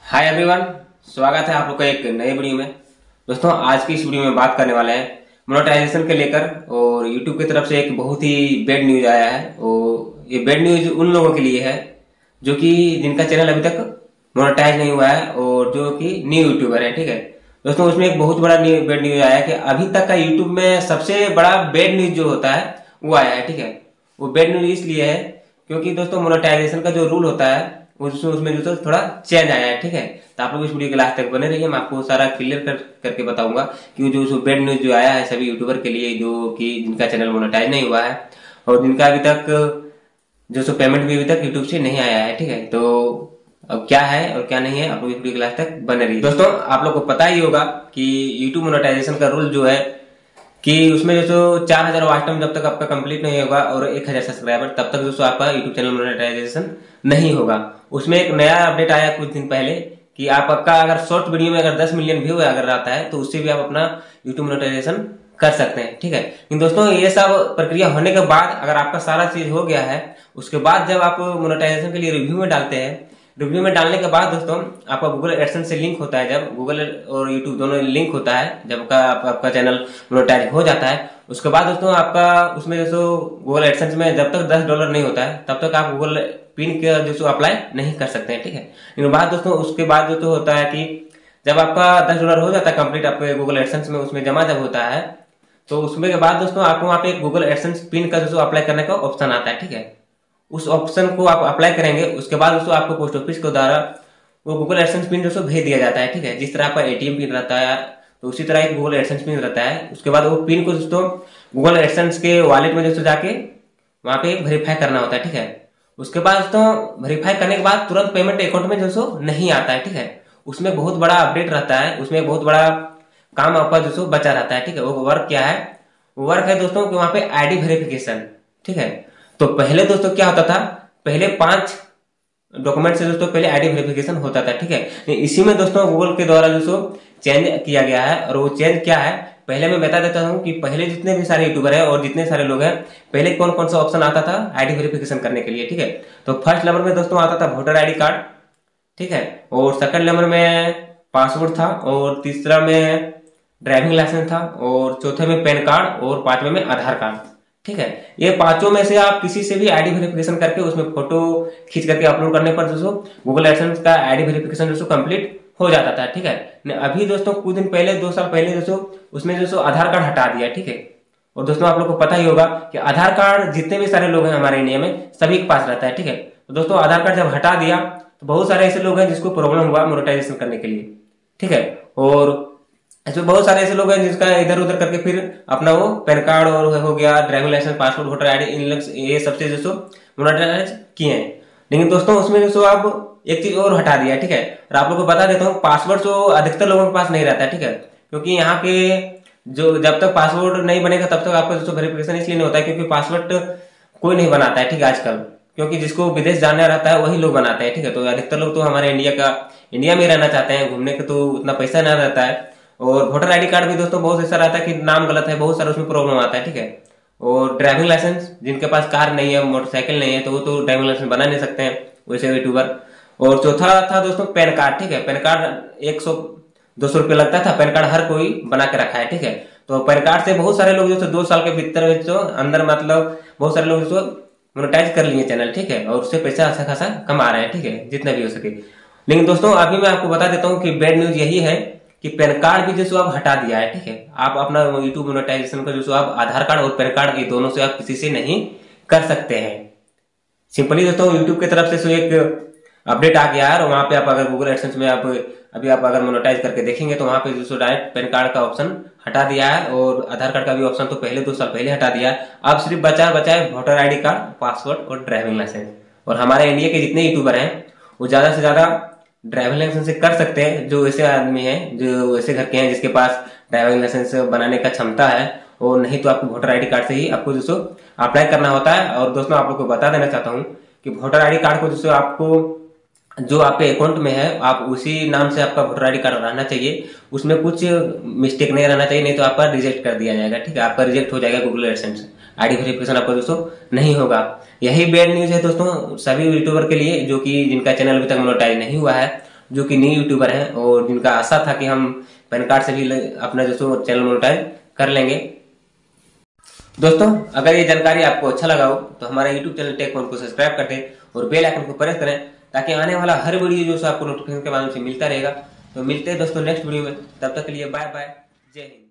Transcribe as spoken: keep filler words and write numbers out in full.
Hi everyone, स्वागत है आप लोग का एक नए वीडियो में। दोस्तों, आज की इस वीडियो में बात करने वाले हैं मोनेटाइजेशन के लेकर। और यूट्यूब की तरफ से एक बहुत ही बैड न्यूज आया है और ये बैड न्यूज उन लोगों के लिए है जो कि जिनका चैनल अभी तक मोनेटाइज नहीं हुआ है और जो कि न्यू यूट्यूबर है। ठीक है दोस्तों, उसमें एक बहुत बड़ा बैड न्यूज आया है कि अभी तक का यूट्यूब में सबसे बड़ा बैड न्यूज जो होता है वो आया है। ठीक है, वो बैड न्यूज इसलिए है क्योंकि दोस्तों मोनेटाइजेशन का जो रूल होता है उसमें उसमें जो तो थोड़ा चेंज आया है। ठीक है, तो आप लोग इस वीडियो के लास्ट तक बने रहिए, मैं आपको सारा क्लियर कर करके बताऊंगा कि जो जो बैड न्यूज जो आया है सभी यूट्यूबर के लिए जो कि जिनका चैनल मोनेटाइज नहीं हुआ है और जिनका अभी तक जो सो पेमेंट भी अभी तक यूट्यूब से नहीं आया है। ठीक है, तो अब क्या है और क्या नहीं है आप लोग इस वीडियो के लास्ट तक बने रहिए। दोस्तों, आप लोग को पता ही होगा कि यूट्यूब मोनेटाइजेशन का रूल जो है कि उसमें जो सो चार हजार वॉच टाइम जब तक आपका कंप्लीट नहीं होगा और एक हजार सब्सक्राइबर तब तक जो सो आपका यूट्यूब चैनल मोनेटाइजेशन नहीं होगा। उसमें एक नया अपडेट आया कुछ दिन पहले कि आप आपका अगर शॉर्ट वीडियो में अगर दस मिलियन व्यू अगर रहता है तो उससे भी आप अपना यूट्यूब मोनेटाइजेशन कर सकते हैं। ठीक है, लेकिन दोस्तों ये सब प्रक्रिया होने के बाद अगर आपका सारा चीज हो गया है उसके बाद जब आप मोनेटाइजेशन के लिए रिव्यू में डालते हैं, रिव्यू में डालने के बाद दोस्तों आपका गूगल एडसेंस से लिंक होता है, जब गूगल और यूट्यूब दोनों लिंक होता है, जब का आप, आपका चैनल मोनेटाइज हो जाता है उसके बाद दोस्तों आपका उसमें जो गूगल एडसेंस में जब तक दस डॉलर नहीं होता है तब तक आप गूगल पिन का जो अप्लाई नहीं कर सकते हैं। ठीक है, लेकिन बाद दोस्तों उसके बाद जो तो होता है कि जब आपका दस डॉलर हो जाता है कंप्लीट आपके गूगल एडसेंस में उसमें जमा जब होता है तो उसमें के बाद दोस्तों आपको वहाँ पे गूगल एडसेंस पिन का जो अप्लाई करने का ऑप्शन आता है। ठीक है, उस ऑप्शन को आप अप्लाई करेंगे उसके बाद दोस्तों आपको पोस्ट ऑफिस के द्वारा वो गूगल एडसेंस पिन दोस्तों भेज दिया जाता है। ठीक है, जिस तरह आपका एटीएम पिन रहता है तो उसी तरह एक गूगल एडसेंस पिन रहता है। उसके बाद वो पिन को दोस्तों गूगल एडसेंस के वॉलेट में दोस्तों जाके वहां पे वेरीफाई करना होता है। ठीक है, उसके बाद दोस्तों वेरीफाई करने के बाद तुरंत पेमेंट अकाउंट में दोस्तों नहीं आता है। ठीक है, उसमें बहुत बड़ा अपडेट रहता है, उसमें बहुत बड़ा काम आपका दोस्तों बचा रहता है। ठीक है, वो वर्क क्या है? वो वर्क है दोस्तों कि वहां पे आईडी वेरिफिकेशन। ठीक है, तो पहले दोस्तों क्या होता था, पहले पांच डॉक्यूमेंट से दोस्तों पहले आईडी वेरिफिकेशन होता था। ठीक है, इसी में दोस्तों गूगल के द्वारा दोस्तों चेंज किया गया है और वो चेंज क्या है पहले मैं बता देता हूं कि पहले जितने भी सारे यूट्यूबर है और जितने सारे लोग हैं पहले कौन कौन सा ऑप्शन आता था आईडी वेरिफिकेशन करने के लिए। ठीक है, तो फर्स्ट नंबर में दोस्तों आता था वोटर आईडी कार्ड। ठीक है, और सेकंड नंबर में पासवर्ड था और तीसरा में ड्राइविंग लाइसेंस था और चौथे में पैन कार्ड और पांचवें में आधार कार्ड। ठीक है, ये पांचों में से आप किसी से भी आईडी वेरिफिकेशन करके उसमें फोटो खींच करके अपलोड करने पर दोस्तों गूगल एडसेंस का आईडी वेरिफिकेशन दोस्तों कंप्लीट हो जाता था। ठीक है, अभी दोस्तों कुछ दिन पहले दो साल पहले दोस्तों उसमें दोस्तों आधार कार्ड हटा दिया। ठीक है, और दोस्तों आप लोग को पता ही होगा कि आधार कार्ड जितने भी सारे लोग हैं हमारे इंडिया में सभी के पास रहता है। ठीक है, तो दोस्तों आधार कार्ड जब हटा दिया तो बहुत सारे ऐसे लोग हैं जिसको प्रॉब्लम हुआ मोनेटाइजेशन करने के लिए। ठीक है, और ऐसे बहुत सारे ऐसे लोग हैं जिसका इधर उधर करके फिर अपना वो पैन कार्ड और हो गया driving licence passport voter ID इन ये सबसे दोस्तों मोनेटाइज किए हैं। लेकिन दोस्तों उसमें दोस्तों अब एक चीज और हटा दिया। ठीक है, और आप लोग को बता देता हूँ पासवर्ड जो अधिकतर लोगों के पास नहीं रहता है। ठीक है, क्योंकि यहाँ के जो जब तक पासवर्ड नहीं बनेगा तब तक आपका दोस्तों वेरिफिकेशन इसलिए नहीं होता है क्योंकि पासवर्ड कोई नहीं बनाता है। ठीक है, आजकल क्योंकि जिसको विदेश जाना रहता है वही लोग बनाते हैं। ठीक है, तो अधिकतर लोग तो हमारे इंडिया का इंडिया में रहना चाहते हैं, घूमने का तो उतना पैसा नहीं रहता है। और वोटर आईडी कार्ड भी दोस्तों बहुत ऐसा रहता है कि नाम गलत है, बहुत सारा उसमें प्रॉब्लम आता है। ठीक है, और ड्राइविंग लाइसेंस जिनके पास कार नहीं है मोटरसाइकिल नहीं है तो वो तो ड्राइविंग लाइसेंस बना नहीं सकते हैं वैसे यूट्यूबर। और चौथा था दोस्तों पैन कार्ड। ठीक है, पैन कार्ड एक सौ दो सौ रुपये लगता था, पैन कार्ड हर कोई बना के रखा है। ठीक है, तो पैन कार्ड से बहुत सारे लोग जो दो साल के भीतर जो अंदर मतलब बहुत सारे लोग जो मोनेटाइज कर लिए चैनल। ठीक है, और उससे पैसा अच्छा खासा कमा रहे हैं। ठीक है, जितना भी हो सके। लेकिन दोस्तों अभी मैं आपको बता देता हूँ कि बैड न्यूज यही है कि पैन कार्ड भी जो आप हटा दिया है। ठीक है, आप अपना यूट्यूब मोनेटाइजेशन का जो आप आधार कार्ड और पैन कार्ड ये दोनों से आप किसी से नहीं कर सकते हैं। सिंपली दोस्तों यूट्यूब की तरफ से एक अपडेट आ गया है और वहां पे आप अगर गूगल एडसेंस में आप अभी आप अगर मोनेटाइज करके देखेंगे तो वहां पे दोस्तों डायरेक्ट पैन कार्ड का ऑप्शन हटा दिया है और आधार कार्ड का भी ऑप्शन तो पहले दो साल पहले हटा दिया है। अब सिर्फ बचा बचा है वोटर आईडी कार्ड, पासवर्ड और ड्राइविंग लाइसेंस। और हमारे इंडिया के जितने यूट्यूबर हैं वो ज्यादा से ज्यादा ड्राइविंग लाइसेंस से कर सकते हैं, जो ऐसे आदमी हैं जो ऐसे घर के हैं जिसके पास ड्राइविंग लाइसेंस बनाने का क्षमता है, और नहीं तो आपको वोटर आईडी कार्ड से ही आपको दोस्तों अप्लाई करना होता है। और दोस्तों आप लोग को बता देना चाहता हूँ कि वोटर आईडी कार्ड को दोस्तों आपको जो आपके अकाउंट में है आप उसी नाम से आपका वोटर आईडी कार्ड रहना चाहिए, उसमें कुछ मिस्टेक नहीं रहना चाहिए, नहीं तो आपका रिजेक्ट कर दिया जाएगा। ठीक है, आपका रिजेक्ट हो जाएगा गूगल एडसेंस, आईडी वेरिफिकेशन आपका दोस्तों नहीं होगा। यही बैड न्यूज है दोस्तों सभी यूट्यूबर के लिए जो कि जिनका चैनल अभी तक मोनेटाइज नहीं हुआ है जो कि न्यू यूट्यूबर हैं और जिनका आशा था कि हम पैन कार्ड से भी अपना जो चैनल मोनेटाइज कर लेंगे। दोस्तों अगर ये जानकारी आपको अच्छा लगा हो तो हमारा यूट्यूब चैनल टेक वन को सब्सक्राइब कर दें और बेल आइकन को प्रेस करें, ताकि आने वाला हर वीडियो जो आपको नोटिफिकेशन के माध्यम से मिलता रहेगा। तो मिलते हैं दोस्तों नेक्स्ट वीडियो में, तब तक के लिए बाय बाय, जय हिंद।